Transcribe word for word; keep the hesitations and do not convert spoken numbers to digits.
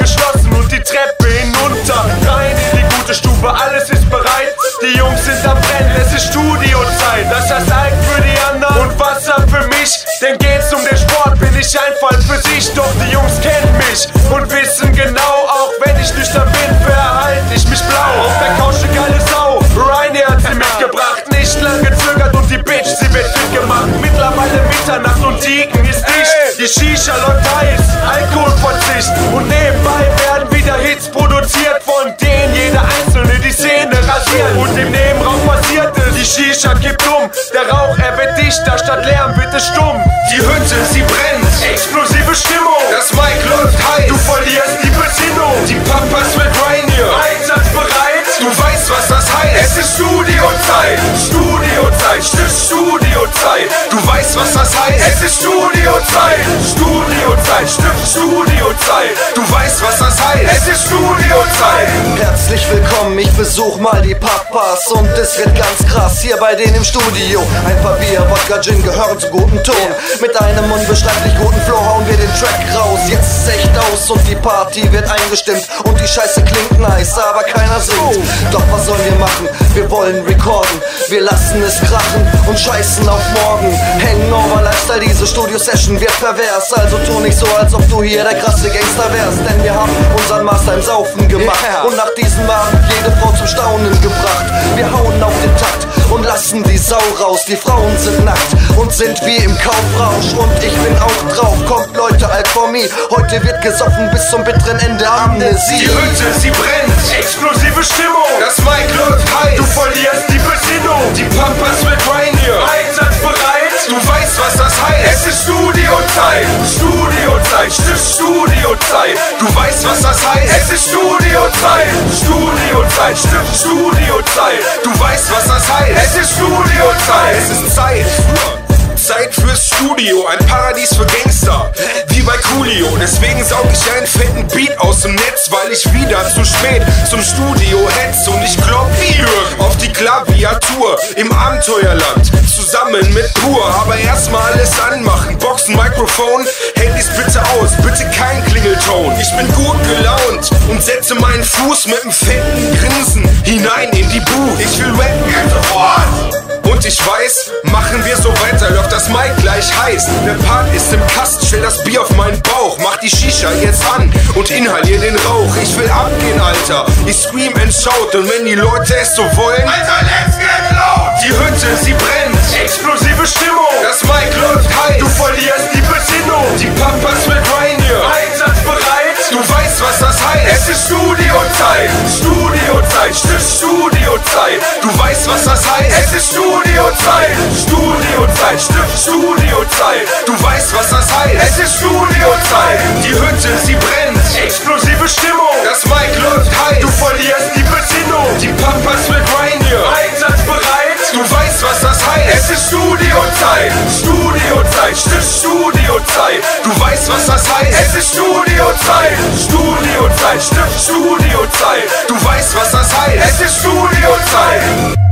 geschlossen und die Treppe hinunter. Rein in die gute Stube, alles ist bereit. Die Jungs sind am Brennen, es ist Studiozeit. Das heißt Alk für die anderen und Wasser für mich. Denn geht's um den Sport, bin ich ein Fall für sich. Doch die Jungs kennen mich und wissen genau, auch wenn ich nüchtern bin, verhalte ich mich blau. Auf der Couch eine geile Sau, Ryanair hat sie mitgebracht. Nicht lang gezögert und die Bitch, sie wird fit gemacht. Mittlerweile Mitternacht und Tigen ist dicht. Die Shisha läuft heiß, Alkoholverzicht. Und nebenbei werden wieder Hits produziert, von denen jeder Einzelne die Szene rasiert. Und im Nebenraum passiert es, die Shisha kippt um. Der Rauch, er wird dichter, statt Lärm wird es stumm. Die Hütte, sie brennt, Explosive Stimmung, das Mic läuft heiß. du verlierst die Besinnung. Die Papas mit Ryanair, Einsatzbereit, du weißt, was das heißt. Es ist Studiozeit, Studiozeit, Stift Studiozeit. Du weißt, was das heißt. Es ist Studiozeit, Studiozeit, Stift Studiozeit. Du weißt, was das heißt. Es ist Studiozeit. Herzlich willkommen, ich besuch mal die Papas und es wird ganz krass hier bei denen im Studio. Ein paar Bier, Wodka, Gin gehören zu gutem Ton. Mit einem unbeschreiblich guten Flow hauen wir den Track raus. Jetzt ist echt aus und die Party wird eingestimmt und die Scheiße klingt nice, aber keiner singt. Doch was sollen wir machen? Wir wollen recorden, wir lassen es krachen und scheißen auf morgen. Hangover Lifestyle, diese Studio-Session wird pervers. Also tu nicht so, als ob du hier der krasse Gangster wärst. Denn wir haben unseren Master im Saufen gemacht und nach diesem Abend jede Frau zum Staunen gebracht. Wir hauen auf den Takt und lassen die Sau raus. Die Frauen sind nackt und sind wie im Kaufrausch. Und ich bin auch drauf, kommt Leute, Alk for me. Heute wird gesoffen bis zum bitteren Ende, Amnesie. Die Hütte, sie brennt, explosive Stimmung, das Mic läuft heiß. du verlierst die Besinnung. Die Papas mit Ryanair, Einsatzbereit, du weißt, was das heißt. Es ist Studiozeit, Studiozeit, Stift Studiozeit. Du weißt, was das heißt. Es ist Studiozeit, Studiozeit, Stift Studiozeit. Du weißt, was das heißt. Es ist Studiozeit. Es ist Zeit für Zeit fürs Studio, ein Paradies für Gangster, wie bei Coolio. Deswegen saug ich einen fetten Beat aus dem Netz, weil ich wieder zu spät zum Studio hetz. Und ich klopp wie Jürgen auf die Klaviatur im Abenteuerland, zusammen mit Pur. Aber erstmal alles anmachen, Boxen, Mikrofon, Handys bitte aus, bitte kein Klingelton. Ich bin gut gelaunt und setze meinen Fuß mit einem fetten Grinsen hinein in die Booth. Ich will rappen sofort. Und ich weiß, machen wir so weiter, läuft das Mic gleich heiß. Der Part ist im Kasten, stell das Bier auf meinen Bauch. Mach die Shisha jetzt an und inhalier den Rauch. Ich will abgehen, Alter, ich scream and shout. Und wenn die Leute es so wollen, Alter, let's get loud. die Hütte, sie brennt, Explosive Stimmung, das Mic läuft heiß. du verlierst die Besinnung. Die Papas mit Ryanair, Einsatzbereit, du weißt, was das heißt. Es ist Studiozeit, Studiozeit, Stift Studiozeit. Du weißt, was das heißt. Es ist Studiozeit, Studiozeit, Stift Studiozeit. Du weißt, was das heißt. Es ist Studiozeit. Die Hütte, sie brennt, explosive Stimmung, das Mic läuft heiß. du verlierst die Besinnung. Die Papas mit Ryanair, Einsatzbereit, du weißt, was das heißt. Es ist Studiozeit, Studiozeit, Stift Studiozeit. Du weißt, was das heißt. Es ist Studiozeit, Studiozeit, Stift Studiozeit. Du weißt, was das heißt. Es ist Studiozeit.